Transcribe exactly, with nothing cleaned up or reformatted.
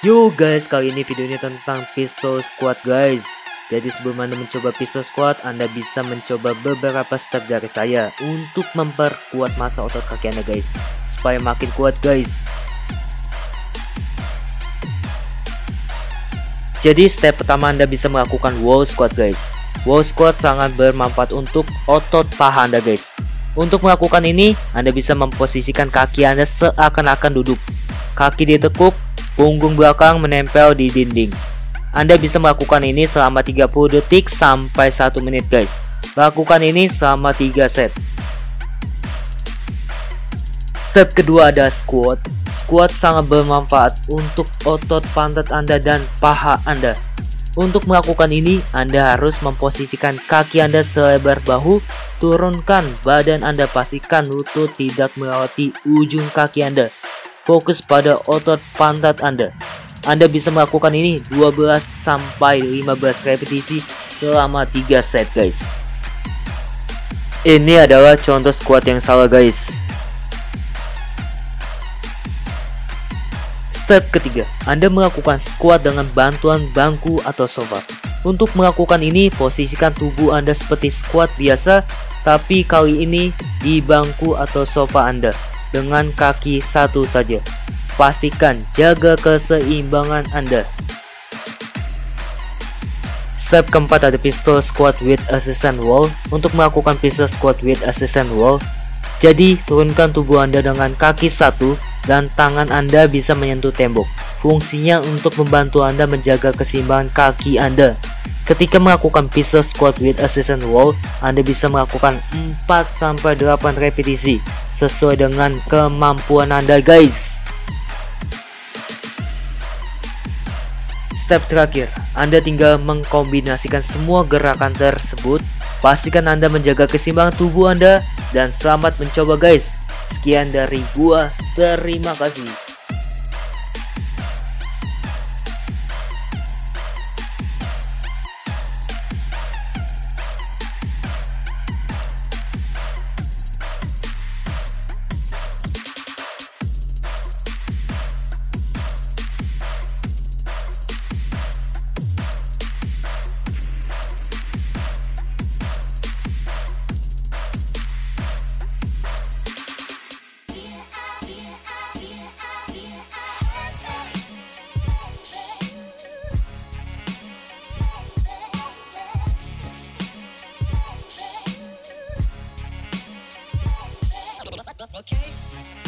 Yo guys, kali ini videonya tentang pistol squad guys. Jadi sebelum Anda mencoba pistol squad, Anda bisa mencoba beberapa step dari saya untuk memperkuat massa otot kaki Anda guys, supaya makin kuat guys. Jadi step pertama Anda bisa melakukan wall squat guys. Wall squat sangat bermanfaat untuk otot paha Anda guys. Untuk melakukan ini, Anda bisa memposisikan kaki Anda seakan-akan duduk. Kaki ditekuk, punggung belakang menempel di dinding. Anda bisa melakukan ini selama tiga puluh detik sampai satu menit guys. Lakukan ini selama tiga set. Step kedua ada squat. Squat sangat bermanfaat untuk otot pantat Anda dan paha Anda. Untuk melakukan ini, Anda harus memposisikan kaki Anda selebar bahu. Turunkan badan Anda, pastikan lutut tidak melewati ujung kaki Anda. Fokus pada otot pantat Anda. Anda bisa melakukan ini dua belas sampai lima belas repetisi selama tiga set guys. Ini adalah contoh squat yang salah guys. Step ketiga, Anda melakukan squat dengan bantuan bangku atau sofa. Untuk melakukan ini, posisikan tubuh Anda seperti squat biasa, tapi kali ini di bangku atau sofa Anda dengan kaki satu saja. Pastikan jaga keseimbangan Anda. Step keempat ada pistol squat with assistant wall. Untuk melakukan pistol squat with assistant wall, jadi turunkan tubuh Anda dengan kaki satu dan tangan Anda bisa menyentuh tembok. Fungsinya untuk membantu Anda menjaga keseimbangan kaki Anda. Ketika melakukan pistol squat with assistant wall, Anda bisa melakukan empat sampai delapan repetisi sesuai dengan kemampuan Anda guys. Step terakhir, Anda tinggal mengkombinasikan semua gerakan tersebut. Pastikan Anda menjaga keseimbangan tubuh Anda dan selamat mencoba guys. Sekian dari gua, terima kasih. Okay.